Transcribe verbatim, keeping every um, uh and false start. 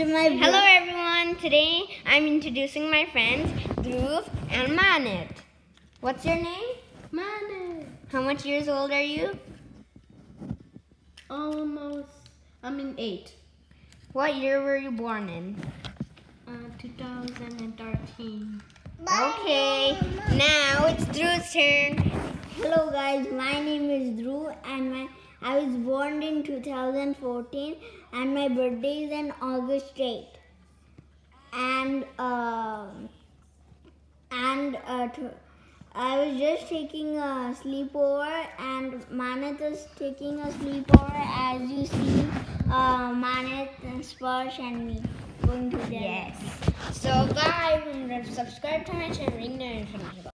to my vlog. Hello everyone, today I'm introducing my friends Dhruv and Manit. What's your name? Manit. How much years old are you? Almost, I mean eight. What year were you born in? Uh, two thousand thirteen. Okay, now it's Dhruv's turn. Hello guys, my name is Dhruv and my I was born in two thousand fourteen and my birthday is on August eighth. And uh, and uh, t- I was just taking a sleepover and Manit is taking a sleepover, as you see. Uh, Manit, Sparsh and me going to their Yes. So guys, remember to subscribe to my channel, ring the notification bell.